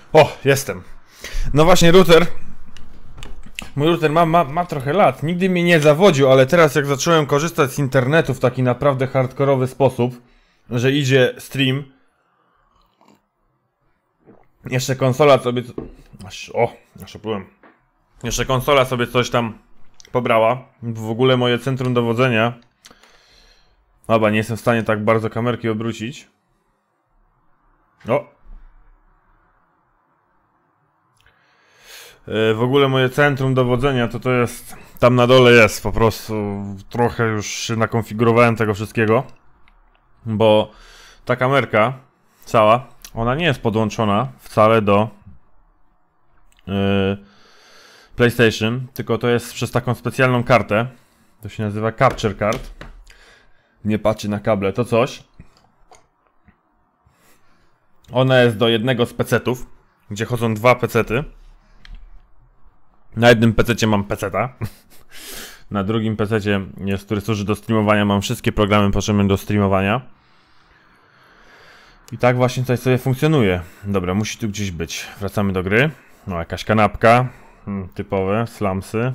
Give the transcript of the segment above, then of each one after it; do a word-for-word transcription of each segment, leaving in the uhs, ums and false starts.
O, jestem. No właśnie, router. Mój router ma, ma, ma trochę lat. Nigdy mnie nie zawodził, ale teraz jak zacząłem korzystać z internetu w taki naprawdę hardkorowy sposób, że idzie stream. Jeszcze konsola sobie... O, jeszcze byłem. Jeszcze konsola sobie coś tam pobrała. W ogóle moje centrum dowodzenia. Dobra, nie jestem w stanie tak bardzo kamerki obrócić. O. W ogóle moje centrum dowodzenia to to jest... Tam na dole jest po prostu... Trochę już się nakonfigurowałem tego wszystkiego. Bo ta kamerka cała, ona nie jest podłączona wcale do yy, PlayStation, tylko to jest przez taką specjalną kartę. To się nazywa Capture Card. Nie patrzy na kable, to coś. Ona jest do jednego z pecetów, gdzie chodzą dwa pecety. Na jednym pececie mam peceta. Na drugim pececie, jest, który służy do streamowania, mam wszystkie programy potrzebne do streamowania. I tak właśnie tutaj sobie funkcjonuje. Dobra, musi tu gdzieś być. Wracamy do gry. No, jakaś kanapka. Hmm, typowe, slumsy.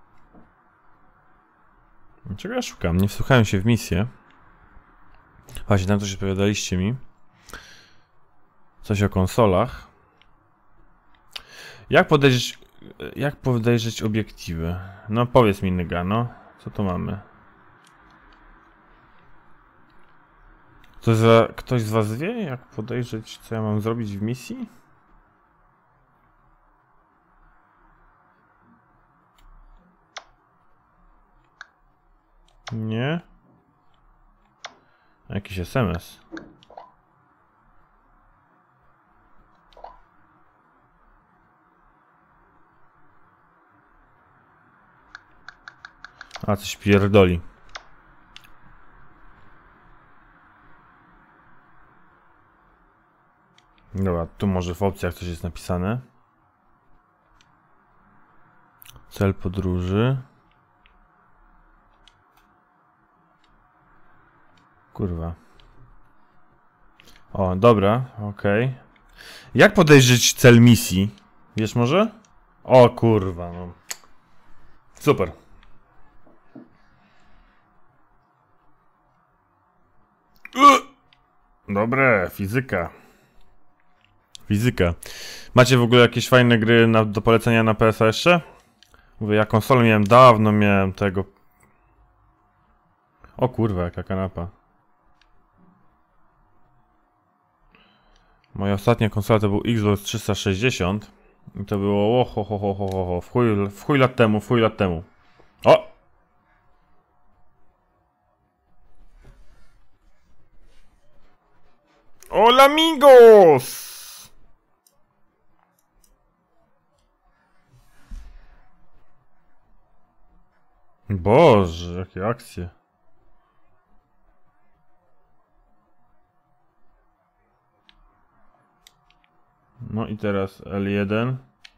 Czego ja szukam? Nie wsłuchałem się w misję. Właśnie, tam coś opowiadaliście mi. Coś o konsolach. Jak podejrzeć... Jak podejrzeć obiektywy? No powiedz mi, Nyga, no. Co tu mamy? Ktoś, za, ktoś z was wie, jak podejrzeć, co ja mam zrobić w misji? Nie? Jakiś S M S. A, coś pierdoli. Dobra, tu może w opcjach coś jest napisane. Cel podróży. Kurwa. O, dobra, okej. Okay. Jak podejrzeć cel misji? Wiesz może? O kurwa, no. Super. Dobre, fizyka. Fizyka. Macie w ogóle jakieś fajne gry na, do polecenia na P S a jeszcze? Mówię, ja konsolę miałem dawno, miałem tego... O kurwa, jaka kanapa. Moja ostatnia konsola to był Xbox trzysta sześćdziesiąt. I to było... Oho, ho, ho, ho, ho, w chuj, w chuj lat temu, w chuj lat temu. O! Hola amigos! Boże, jakie akcje. No i teraz L jeden.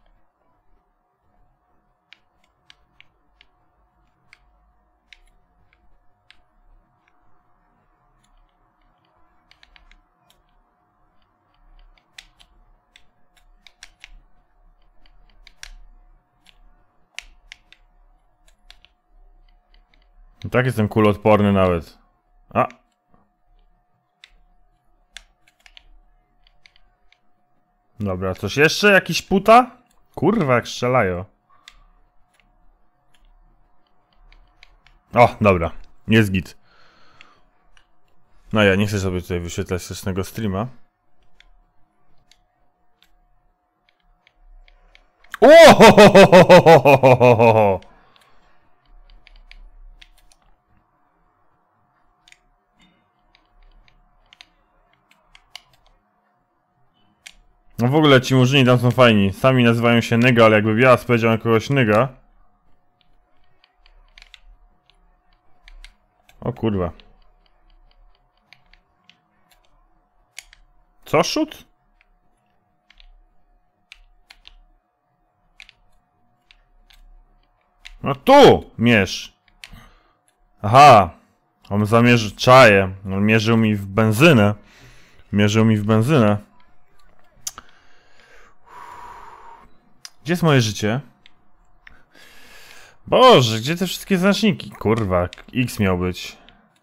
I tak jestem kuloodporny nawet. A! Dobra, coś jeszcze? Jakiś puta? Kurwa, jak strzelają. O, dobra. Jest git. No ja nie chcę sobie tutaj wyświetlać wstecznego streama. O! No w ogóle ci murzyni tam są fajni. Sami nazywają się Nyga, ale jakby ja powiedział na kogoś Nyga. O kurwa. Co szut? No tu! Mierz. Aha. On zamierzy... Czaje. On mierzył mi w benzynę. Mierzył mi w benzynę. Gdzie jest moje życie? Boże, gdzie te wszystkie znaczniki? Kurwa, X miał być.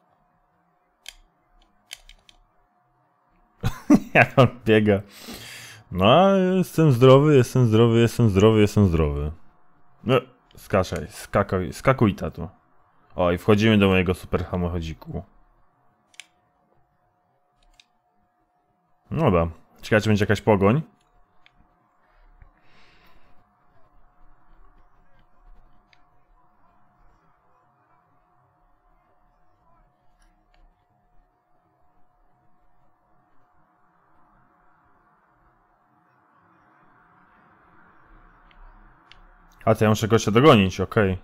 Jak on biega. No, jestem zdrowy, jestem zdrowy, jestem zdrowy, jestem zdrowy. No, skaczaj, skakuj, skakuj tatu. O, i wchodzimy do mojego super samochodziku. No dobra, ciekawe, czy będzie jakaś pogoń. A to ja muszę gościa dogonić, okej.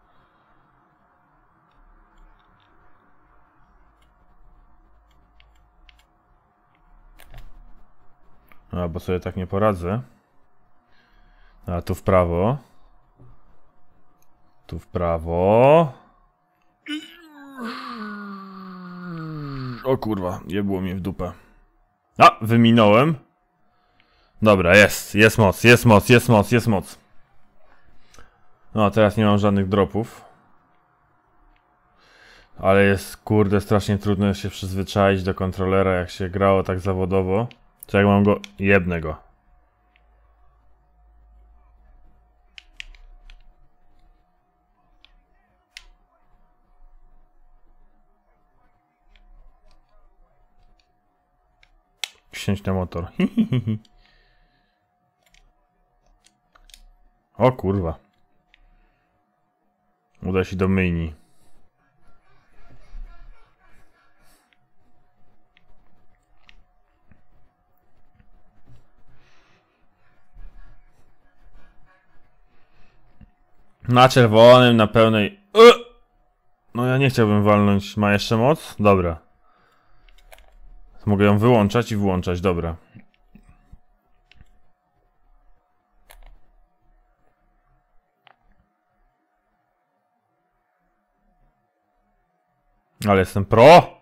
Okay. A, bo sobie tak nie poradzę. A, tu w prawo. Tu w prawo. O kurwa, nie było mnie w dupę. A, wyminąłem. Dobra, jest, jest moc, jest moc, jest moc, jest moc. No, teraz nie mam żadnych dropów. Ale jest, kurde, strasznie trudno się przyzwyczaić do kontrolera, jak się grało tak zawodowo. Czy jak mam go... jebnę go. Wsiąść na motor. O kurwa. Uda się do myjni. Na czerwonym, na pełnej... No ja nie chciałbym walnąć. Ma jeszcze moc? Dobra. Mogę ją wyłączać i włączać, dobra. Ale jestem pro!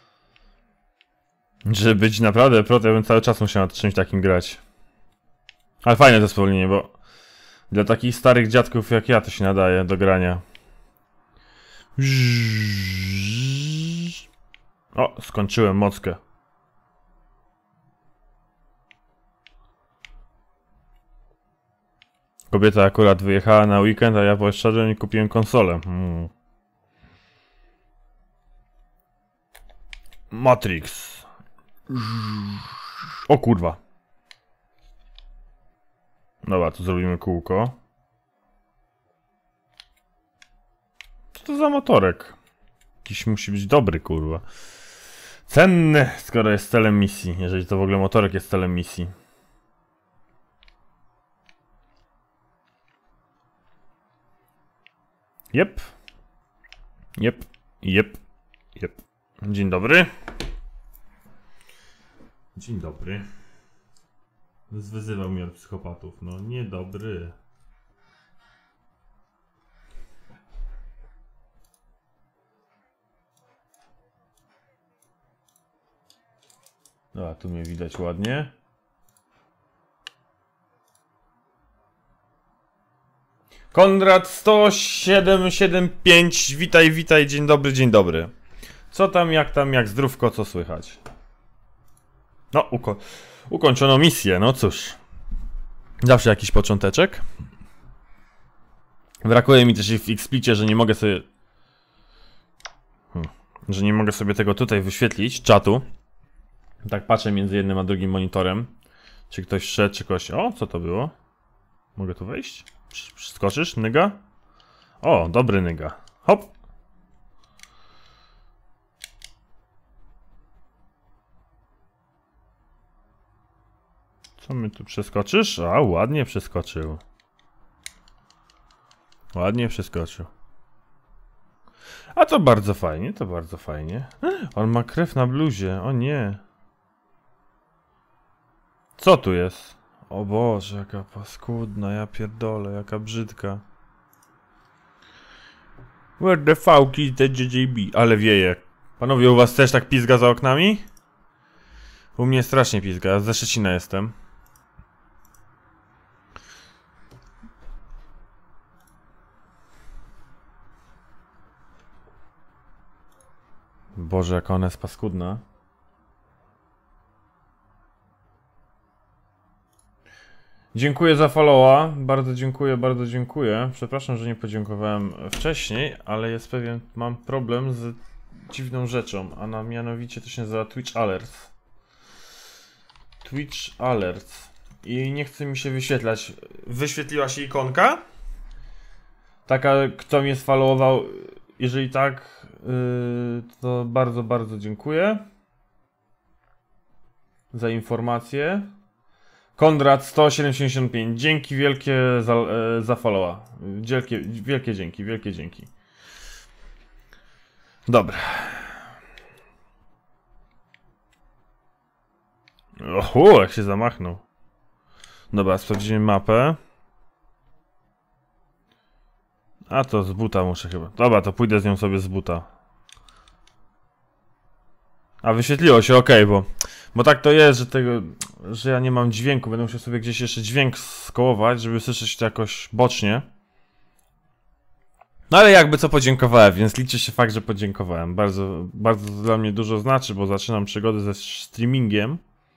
Żeby być naprawdę pro, to ja bym cały czas musiał nad czymś takim grać. Ale fajne to spowolnienie, bo dla takich starych dziadków jak ja to się nadaje do grania. O, skończyłem mockę. Kobieta akurat wyjechała na weekend, a ja poszedłem i kupiłem konsolę. Hmm. Matrix. O kurwa. Dobra, tu zrobimy kółko. Co to za motorek? Jakiś musi być dobry, kurwa. Cenny, skoro jest celem misji. Jeżeli to w ogóle motorek jest celem misji. Jep. Jep. Jep. Jep. Dzień dobry. Dzień dobry. Zwyzywał mnie od psychopatów. No niedobry. Dobra, tu mnie widać ładnie. Konrad sto siedem siedem pięć. Witaj, witaj, dzień dobry, dzień dobry. Co tam, jak tam, jak zdrówko, co słychać? No, uko ukończono misję, no cóż. Zawsze jakiś począteczek. Brakuje mi też w Xplicie, że nie mogę sobie... Hmm. Że nie mogę sobie tego tutaj wyświetlić, czatu. Tak patrzę między jednym a drugim monitorem. Czy ktoś szedł, czy ktoś... O, co to było? Mogę tu wejść? Przeskoczysz, nyga? O, dobry nyga. Hop! Co my tu przeskoczysz? A, ładnie przeskoczył. Ładnie przeskoczył. A to bardzo fajnie, to bardzo fajnie. On ma krew na bluzie, o nie. Co tu jest? O Boże, jaka paskudna, ja pierdolę, jaka brzydka. Where the fuck is the J J B? Ale wieje. Panowie, u was też tak pizga za oknami? U mnie strasznie pizga, ja ze Szczecina jestem. Boże, jaka ona jest paskudna. Dziękuję za followa. Bardzo dziękuję, bardzo dziękuję. Przepraszam, że nie podziękowałem wcześniej, ale jest pewien, mam problem z dziwną rzeczą, a na mianowicie to się nazywa Twitch Alerts. Twitch Alerts. I nie chce mi się wyświetlać. Wyświetliła się ikonka? Taka, kto mnie sfollowował. Jeżeli tak, yy, to bardzo, bardzo dziękuję za informację. Konrad sto siedemdziesiąt pięć. Dzięki wielkie za, e, za followa. Wielkie, wielkie dzięki, wielkie dzięki. Dobra. Oho, jak się zamachnął. Dobra, sprawdzimy mapę. A to z buta muszę chyba. Dobra, to pójdę z nią sobie z buta. A wyświetliło się, ok, bo Bo tak to jest, że tego, że ja nie mam dźwięku. Będę musiał sobie gdzieś jeszcze dźwięk skołować, żeby słyszeć to jakoś bocznie. No ale jakby co, podziękowałem, więc liczy się fakt, że podziękowałem. Bardzo, bardzo to dla mnie dużo znaczy, bo zaczynam przygodę ze streamingiem.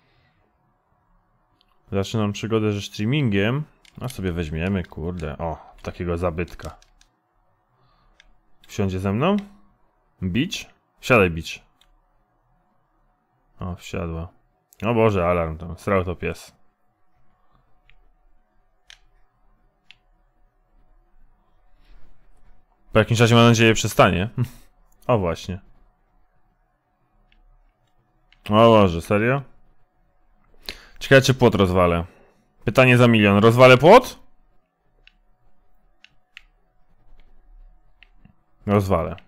Zaczynam przygodę ze streamingiem. A sobie weźmiemy, kurde, o, takiego zabytka. Wsiądzie ze mną? Beach? Wsiadaj, Beach. O, wsiadła. O Boże, alarm tam, srał to pies. Po jakimś czasie, mam nadzieję, przestanie. O właśnie. O Boże, serio? Ciekawe, czy płot rozwalę. Pytanie za milion. Rozwalę płot? Rozwalę.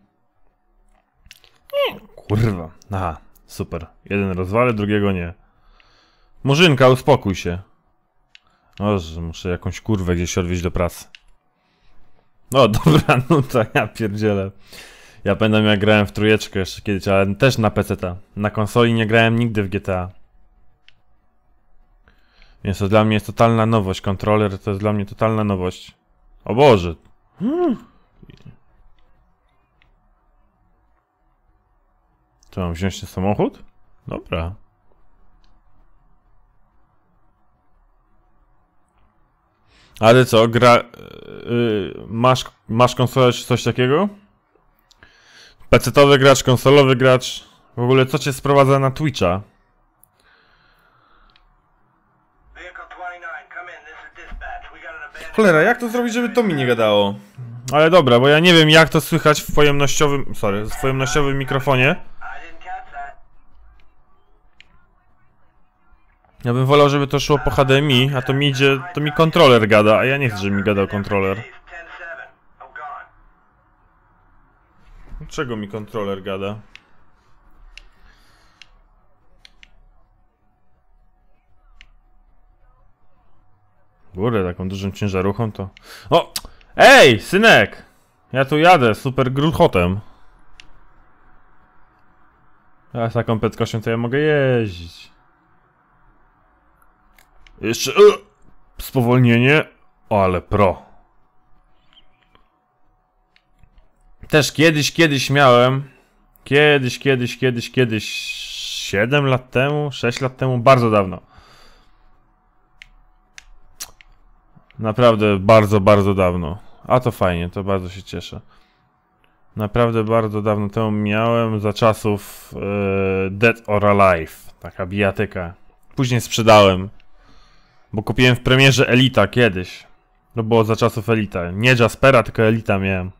Kurwa. Aha, super. Jeden rozwalę, drugiego nie. Murzynka, uspokój się. O, że muszę jakąś kurwę gdzieś odwieźć do pracy. No dobra, no to ja pierdzielę. Ja pamiętam, jak grałem w trójeczkę jeszcze kiedyś, ale też na peceta. Na konsoli nie grałem nigdy w G T A. Więc to dla mnie jest totalna nowość. Kontroler to jest dla mnie totalna nowość. O Boże. Hmm. Co, mam wziąć ten samochód? Dobra. Ale co, gra... Yy, masz, masz konsolę czy coś takiego? Pecetowy gracz, konsolowy gracz. W ogóle co cię sprowadza na Twitcha? Cholera, jak to zrobić, żeby to mi nie gadało? Ale dobra, bo ja nie wiem, jak to słychać w pojemnościowym... Sorry, w pojemnościowym mikrofonie. Ja bym wolał, żeby to szło po H D M I, a to mi idzie... To mi kontroler gada, a ja nie chcę, żeby mi gadał kontroler. Czego mi kontroler gada? Kurde, taką dużą ciężaruchą to... O! Ej, synek! Ja tu jadę, super gruchotem. A z taką prędkością to ja mogę jeździć. Jeszcze... Uh, spowolnienie. O, ale pro. Też kiedyś, kiedyś miałem. Kiedyś, kiedyś, kiedyś, kiedyś. siedem lat temu, sześć lat temu, bardzo dawno. Naprawdę bardzo, bardzo dawno. A to fajnie, to bardzo się cieszę. Naprawdę bardzo dawno temu miałem, za czasów yy, Dead or Alive. Taka bijatyka. Później sprzedałem. Bo kupiłem w premierze Elita kiedyś. To było za czasów Elita. Nie Jaspera, tylko Elita miałem.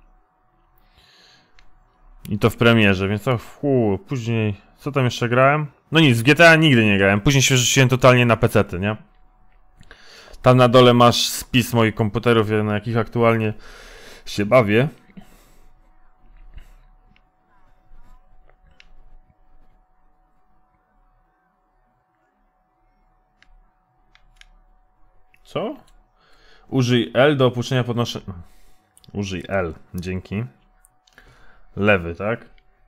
I to w premierze, więc to fu, później... Co tam jeszcze grałem? No nic, w G T A nigdy nie grałem. Później się rzuciłem totalnie na pecety, nie? Tam na dole masz spis moich komputerów, na jakich aktualnie się bawię. Co? Użyj L do opuszczenia podnoszenia... Użyj L, dzięki. Lewy, tak?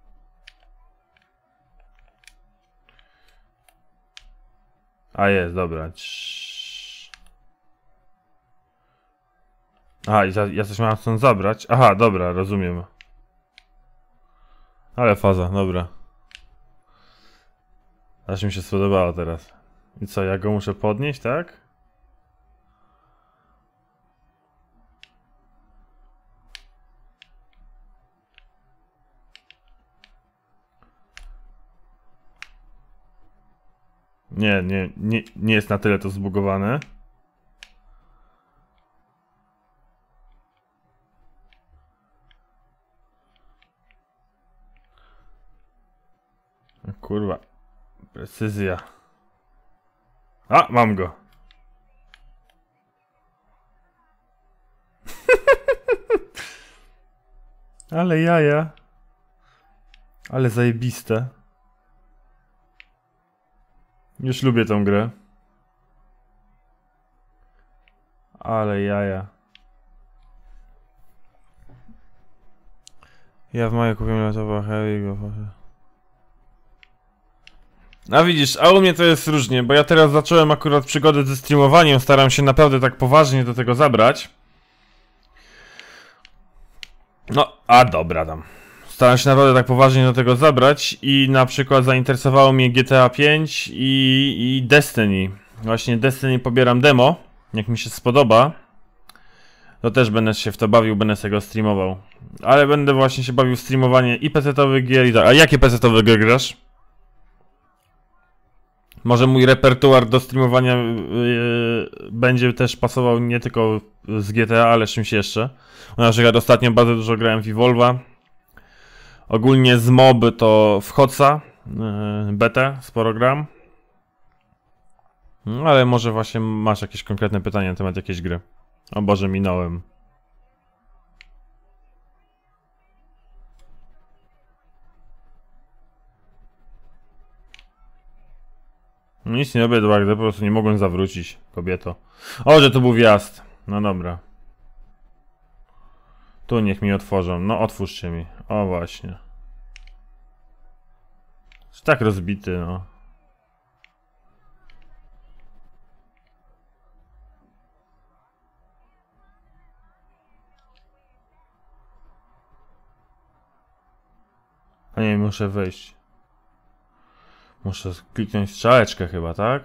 A jest, dobra. Aha, ja, ja coś miałem stąd zabrać. Aha, dobra, rozumiem. Ale faza, dobra. Aż mi się spodobało teraz. I co, ja go muszę podnieść, tak? Nie, nie, nie, nie jest na tyle to zbugowane. Kurwa. Precyzja. A, mam go. Ale jaja. Ale zajebiste. Już lubię tą grę. Ale jaja. Ja w maju kupiłem laptopa Heavy. A widzisz, a u mnie to jest różnie, bo ja teraz zacząłem akurat przygodę ze streamowaniem, staram się naprawdę tak poważnie do tego zabrać. No, a dobra tam. Staram się naprawdę tak poważnie do tego zabrać i na przykład zainteresowało mnie G T A pięć i, i Destiny. Właśnie Destiny pobieram demo, jak mi się spodoba. To też będę się w to bawił, będę sobie go streamował. Ale będę właśnie się bawił w streamowanie i pecetowych gier i tak. A jakie pecetowe gry grasz? Może mój repertuar do streamowania yy, będzie też pasował nie tylko z G T A, ale z czymś jeszcze. Na przykład ostatnio bardzo dużo grałem w Evolve'a. Ogólnie z moby to w Hotsa, yy, betę, sporo gram. No, ale może właśnie masz jakieś konkretne pytania na temat jakiejś gry. O Boże, minąłem. Nic nie robię, Edwarda, po prostu nie mogłem zawrócić, kobieto. O, że to był wjazd. No dobra. Tu niech mi otworzą. No otwórzcie mi. O właśnie. Jest tak rozbity, no. A nie, muszę wejść. Muszę kliknąć strzałeczkę chyba, tak?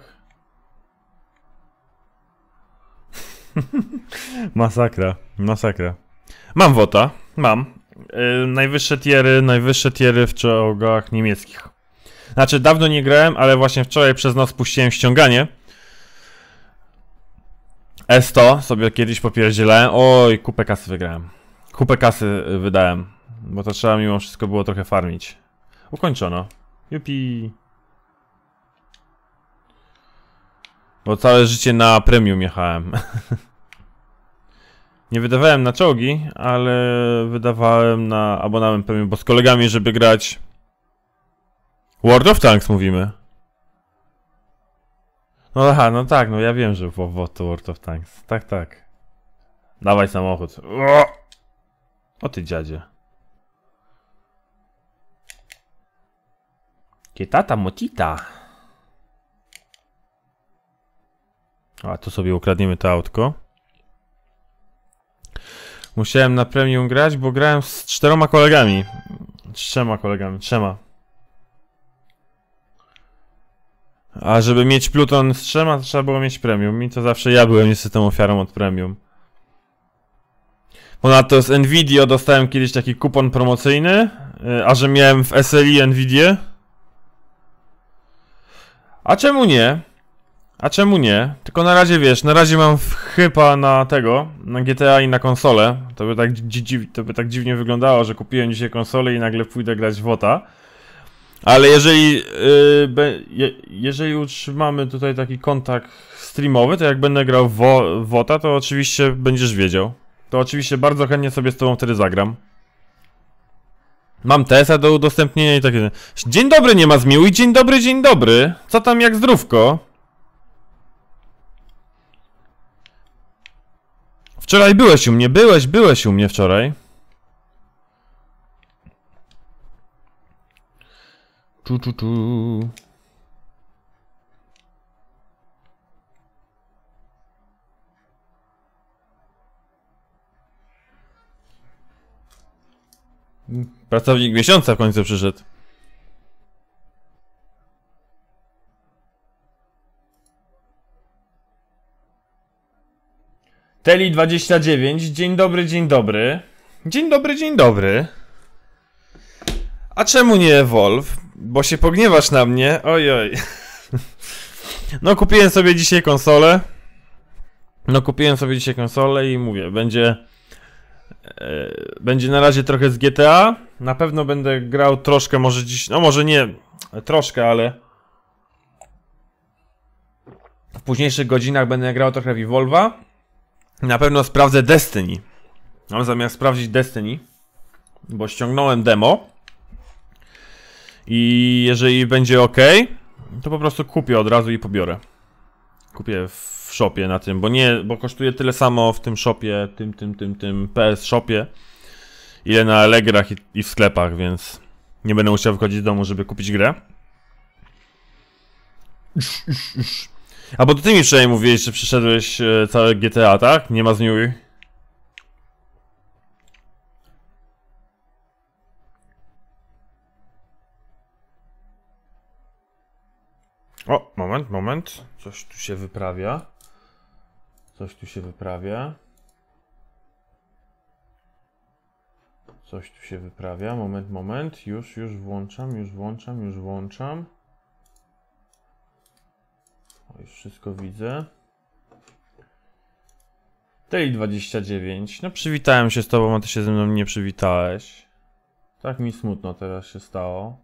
Masakra, masakra. Mam wota, mam. Yy, najwyższe tiery, najwyższe tiery w czołgach niemieckich. Znaczy, dawno nie grałem, ale właśnie wczoraj przez noc puściłem ściąganie. S sto sobie kiedyś popierdzielałem. Oj, kupę kasy wygrałem. Kupę kasy wydałem, bo to trzeba mimo wszystko było trochę farmić. Ukończono. Jupi. Bo całe życie na premium jechałem. Nie wydawałem na czołgi, ale wydawałem na abonament premium, bo z kolegami, żeby grać World of Tanks mówimy. No aha, no tak, no ja wiem, że w WoW to World of Tanks. Tak, tak. Dawaj samochód. O, o ty dziadzie. Kietata motita. A tu sobie ukradniemy to autko. Musiałem na premium grać, bo grałem z czteroma kolegami. Z trzema kolegami, trzema. A żeby mieć Pluton z trzema, to trzeba było mieć premium. I to zawsze ja byłem niestety ofiarą od premium. Ponadto z Nvidia dostałem kiedyś taki kupon promocyjny, a że miałem w S L I Nvidię. A czemu nie? A czemu nie? Tylko na razie wiesz, na razie mam chyba na tego, na G T A i na konsolę. To by tak, dzi to by tak dziwnie wyglądało, że kupiłem dzisiaj konsolę i nagle pójdę grać w WoTA. Ale jeżeli, yy, be, je, jeżeli utrzymamy tutaj taki kontakt streamowy, to jak będę grał w WoTA, to oczywiście będziesz wiedział. To oczywiście bardzo chętnie sobie z tobą wtedy zagram. Mam T S a do udostępnienia i takie. Dzień dobry, nie ma zmiłuj, dzień dobry, dzień dobry. Co tam, jak zdrówko? Wczoraj byłeś u mnie, byłeś, byłeś u mnie wczoraj. Tu, tu, tu. Pracownik miesiąca w końcu przyszedł. Teli dwadzieścia dziewięć, dzień dobry, dzień dobry. Dzień dobry, dzień dobry. A czemu nie Evolve? Bo się pogniewasz na mnie? Ojoj. No kupiłem sobie dzisiaj konsolę. No kupiłem sobie dzisiaj konsolę i mówię, będzie... E, będzie na razie trochę z G T A. Na pewno będę grał troszkę, może dziś... No może nie troszkę, ale... W późniejszych godzinach będę grał trochę w Evolve'a. Na pewno sprawdzę Destiny. Mam zamiar sprawdzić Destiny, bo ściągnąłem demo. I jeżeli będzie ok, to po prostu kupię od razu i pobiorę. Kupię w shopie na tym, bo nie, bo kosztuje tyle samo w tym shopie, tym, tym, tym, tym P S shopie, ile na Allegrach i, i w sklepach, więc nie będę musiał wychodzić z domu, żeby kupić grę. A bo to ty mi wczoraj mówiłeś, że przyszedłeś e, całe G T A, tak? Nie ma z New. O, moment, moment. Coś tu się wyprawia. Coś tu się wyprawia. Coś tu się wyprawia. Moment, moment. Już, już włączam, już włączam, już włączam. O, już wszystko widzę. Teli dwadzieścia dziewięć. No przywitałem się z tobą, a ty się ze mną nie przywitałeś. Tak mi smutno teraz się stało.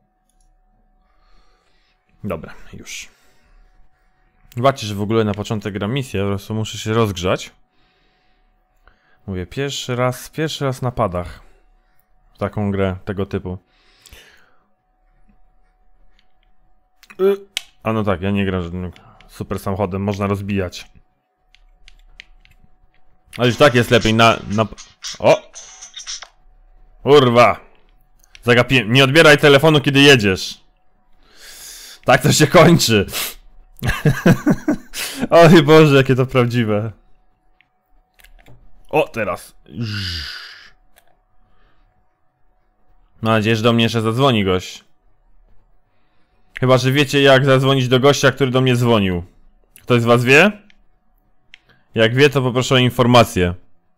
Dobra, już. Zobaczcie, że w ogóle na początek gram misję, po prostu muszę się rozgrzać. Mówię, pierwszy raz, pierwszy raz na padach. W taką grę tego typu. A no tak, ja nie gram żadnym super samochodem, można rozbijać. Ale już tak jest lepiej na... na... O! Kurwa! Zagapiłem. Nie odbieraj telefonu, kiedy jedziesz. Tak to się kończy. Oj Boże, jakie to prawdziwe. O, teraz. Mam nadzieję, że do mnie jeszcze zadzwoni gość. Chyba, że wiecie, jak zadzwonić do gościa, który do mnie dzwonił. Ktoś z was wie? Jak wie, to poproszę o informację.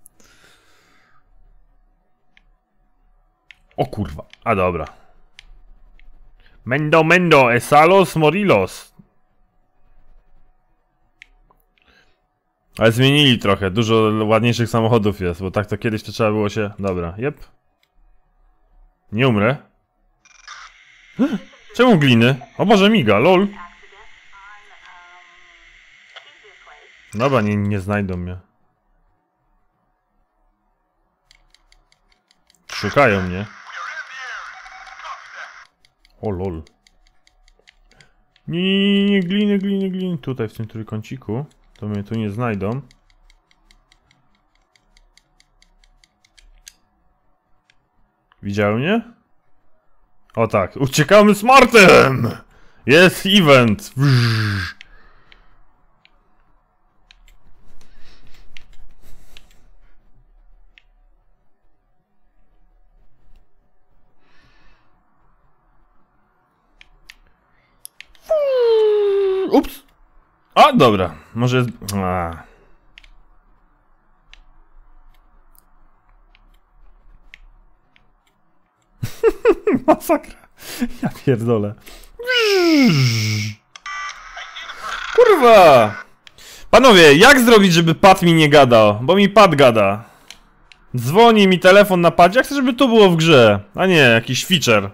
O kurwa, a dobra. Mendo, mendo, esalos, morilos. Ale zmienili trochę, dużo ładniejszych samochodów jest, bo tak to kiedyś to trzeba było się... Dobra, jep. Nie umrę. Czemu gliny? O Boże, miga, lol. Dobra, nie, nie znajdą mnie. Szukają mnie. O lol. Nie, nie, nie, nie, gliny, gliny, gliny. Tutaj w tym trójkąciku. To mnie tu nie znajdą. Widziały mnie? O tak, uciekamy smartem! Jest event! Wrz. Ups! A, dobra, może jest... A. Masakra. Ja pierdolę. Kurwa! Panowie, jak zrobić, żeby pad mi nie gadał? Bo mi pad gada. Dzwoni mi telefon na padzie, ja chcę, żeby to było w grze, a nie jakiś feature.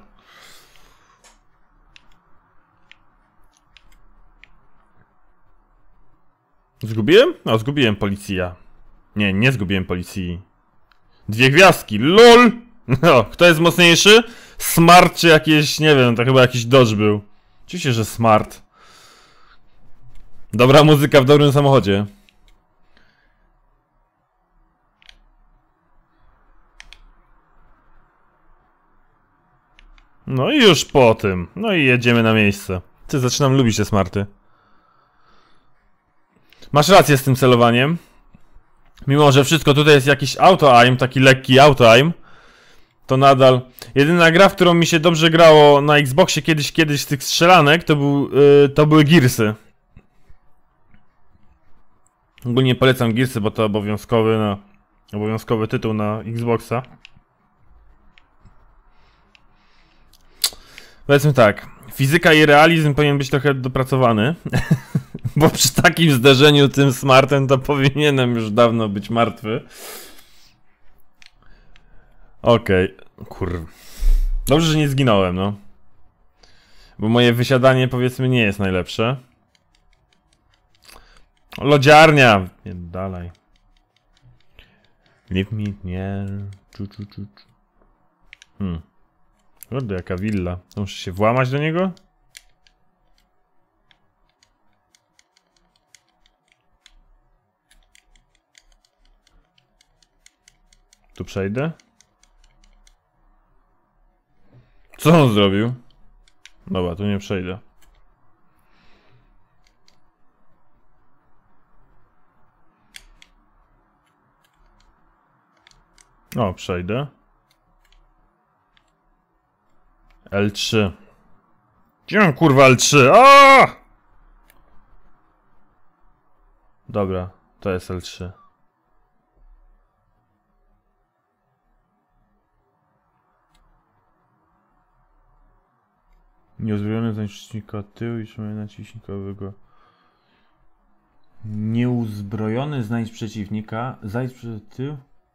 Zgubiłem? No, zgubiłem policja. Nie, nie zgubiłem policji. Dwie gwiazdki, LOL! No, kto jest mocniejszy? Smart czy jakieś, nie wiem, to chyba jakiś Dodge był. Oczywiście, że smart. Dobra muzyka w dobrym samochodzie. No i już po tym. No i jedziemy na miejsce. Ty, zaczynam lubić te smarty. Masz rację z tym celowaniem. Mimo, że wszystko tutaj jest jakiś auto-aim, taki lekki auto-aim, to nadal... Jedyna gra, w którą mi się dobrze grało na Xboxie kiedyś, kiedyś z tych strzelanek, to, był, yy, to były Gearsy. Ogólnie polecam Gearsy, bo to obowiązkowy, na, obowiązkowy tytuł na Xboxa. Powiedzmy tak, fizyka i realizm powinien być trochę dopracowany, bo przy takim zderzeniu tym smartem to powinienem już dawno być martwy. Okej, okay. Kur... Dobrze, że nie zginąłem, no. Bo moje wysiadanie, powiedzmy, nie jest najlepsze. Lodziarnia! Nie, dalej. Leave me, nie. Czu, czu, czu. Hmm. Kurde, jaka willa. To muszę się włamać do niego? Tu przejdę? Co on zrobił? Dobra, tu nie przejdę. O, przejdę. L trzy. Gdzie mam kurwa L trzy? Aaaa! Dobra, to jest L trzy. Nieuzbrojony znajdź przeciwnika tył i trzymaj naciśnikowego. Nieuzbrojony znajdź przeciwnika. Zajdź przed tył.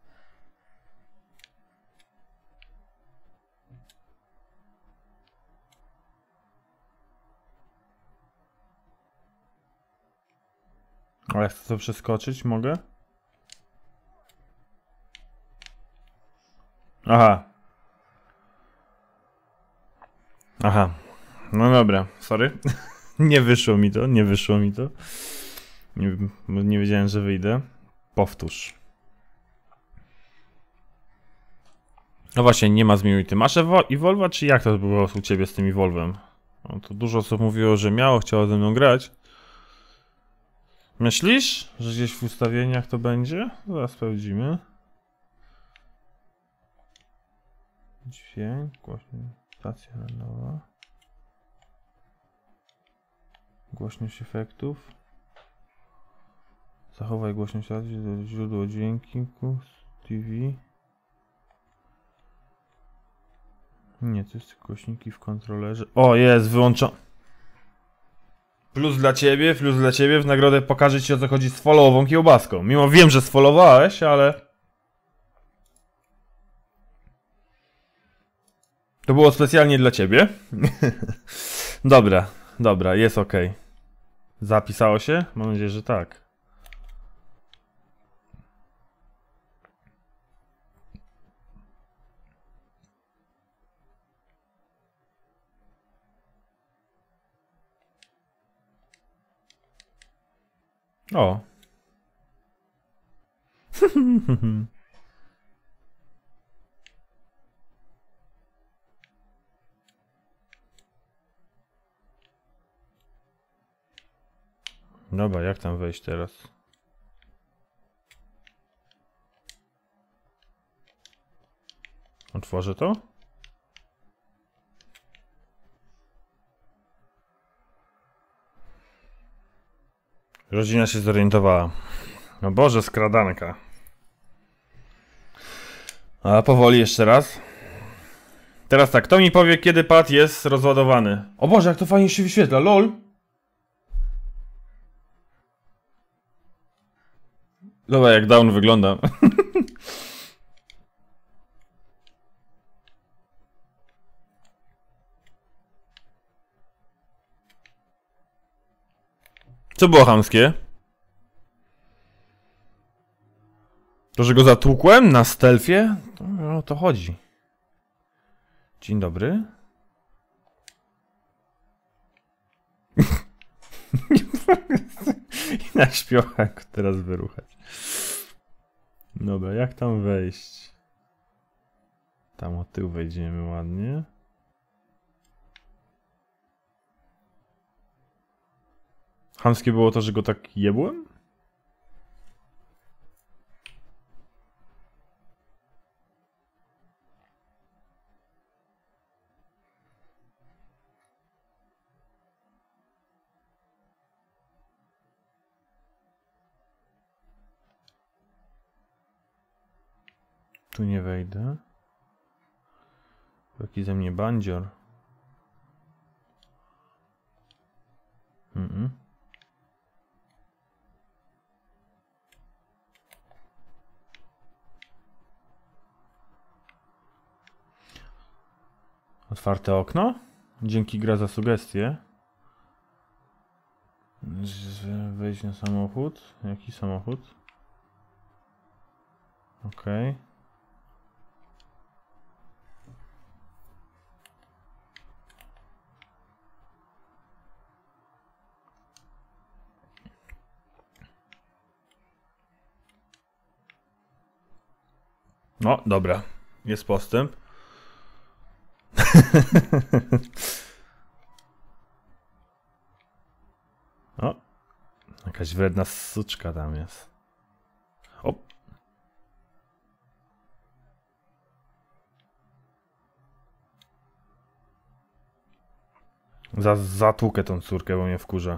A ja chcę to przeskoczyć, mogę? Aha. Aha. No dobra, sorry. Nie wyszło mi to, nie wyszło mi to. Nie, nie wiedziałem, że wyjdę. Powtórz. No właśnie, nie ma zmiłuj ty. Masz Evolva, czy jak to było u ciebie z tym Evolvem? No to dużo osób mówiło, że miało, chciało ze mną grać. Myślisz, że gdzieś w ustawieniach to będzie? Zaraz sprawdzimy. Dźwięk, głośność, stacja nowa. Głośność efektów. Zachowaj głośność stacji do źródło dźwięku. T V. Nie, to jest głośniki w kontrolerze. O, jest, wyłączone. Plus dla ciebie, plus dla ciebie. W nagrodę pokażę ci, o co chodzi z followową kiełbaską. Mimo wiem, że sfollowowałeś, ale... To było specjalnie dla ciebie. Dobra, dobra, jest ok. Zapisało się? Mam nadzieję, że tak. O. Dobra, jak tam wejść teraz? Otworzę to? Rodzina się zorientowała. No Boże, skradanka. A powoli jeszcze raz. Teraz tak, kto mi powie, kiedy pad jest rozładowany? O Boże, jak to fajnie się wyświetla, lol. Dobra, jak down wygląda. Co było chamskie? To, że go zatłukłem na stealthie? To o to chodzi. Dzień dobry. I na śpiochach teraz wyruchać. Dobra, jak tam wejść? Tam o tył wejdziemy ładnie. Chamskie było to, że go tak jebłem? Tu nie wejdę. Jaki ze mnie bandzior. Mhm. Otwarte okno? Dzięki, gra za sugestie. Wejść na samochód. Jaki samochód? Okej. Okay. No, dobra. Jest postęp. O, jakaś wredna suczka tam jest. O. Za, zatłukę tą córkę, bo mnie wkurza.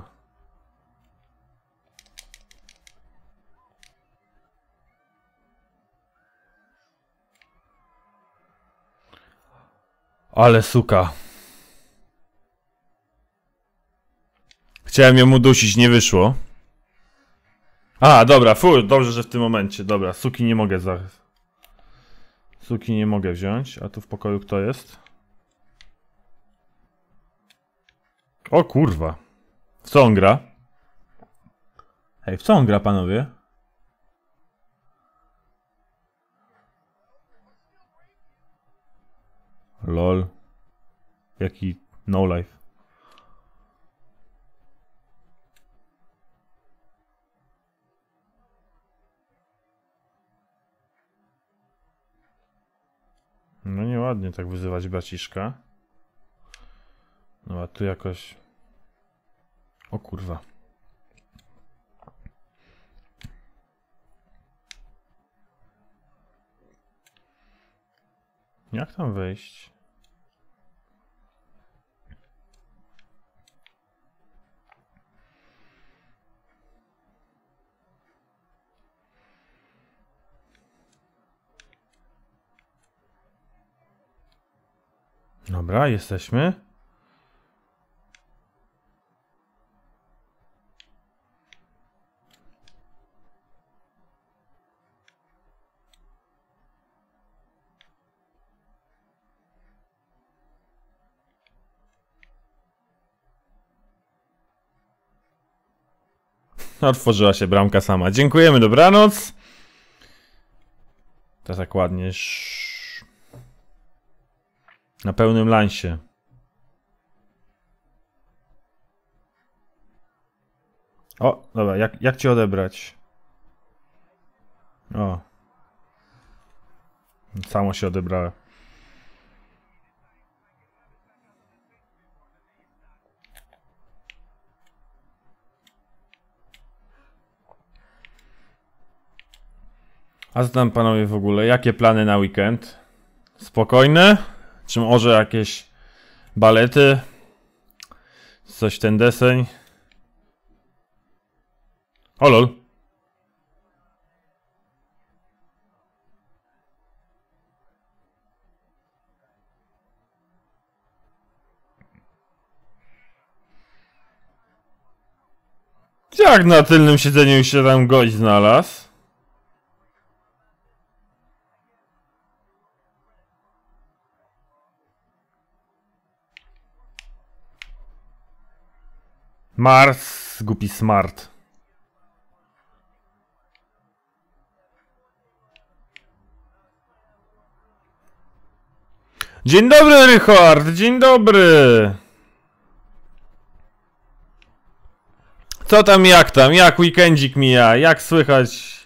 Ale suka. Chciałem ją udusić, nie wyszło. A, dobra, fu, dobrze, że w tym momencie. Dobra, suki nie mogę za... Suki nie mogę wziąć. A tu w pokoju kto jest? O kurwa. W co on gra? Hej, w co on gra, panowie? Lol. Jaki no life. No nieładnie tak wyzywać braciszka. No a tu jakoś... O kurwa. Jak tam wejść? Dobra, jesteśmy. Otworzyła się bramka sama. Dziękujemy, dobranoc. To tak ładnie. Na pełnym lansie. O, dobra, jak, jak cię odebrać? O. Samo się odebrałem. A co tam, panowie, w ogóle? Jakie plany na weekend? Spokojne? Czy może jakieś balety? Coś ten deseń? O lol. Jak na tylnym siedzeniu się tam gość znalazł? Mars, głupi smart. Dzień dobry, Rychard, dzień dobry. Co tam, jak tam, jak weekendzik mija, jak słychać?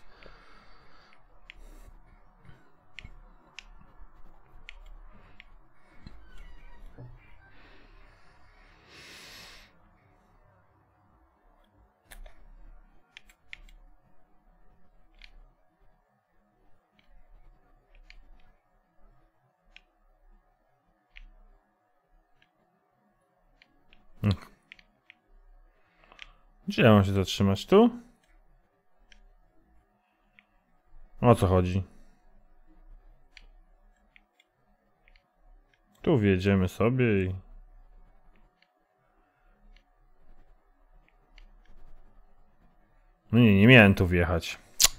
Gdzie ja mam się zatrzymać? Tu? O co chodzi? Tu wjedziemy sobie i... No nie, nie miałem tu wjechać.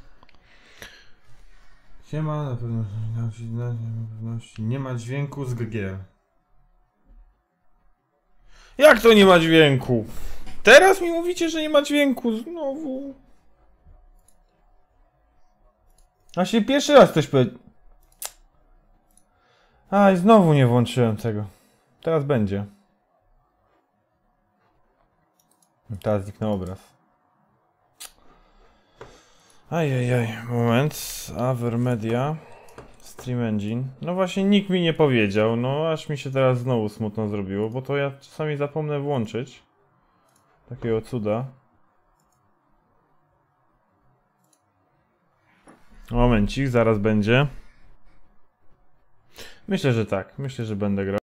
Siema, na pewno nie ma dźwięku z G G. Jak to nie ma dźwięku? Teraz mi mówicie, że nie ma dźwięku znowu. A się pierwszy raz ktoś powie... A i znowu nie włączyłem tego. Teraz będzie. Teraz zniknął obraz. Ajajaj, moment. Avermedia. Stream Engine. No właśnie nikt mi nie powiedział, no aż mi się teraz znowu smutno zrobiło, bo to ja czasami zapomnę włączyć. Takiego cuda. Momencik, zaraz będzie. Myślę, że tak. Myślę, że będę grał.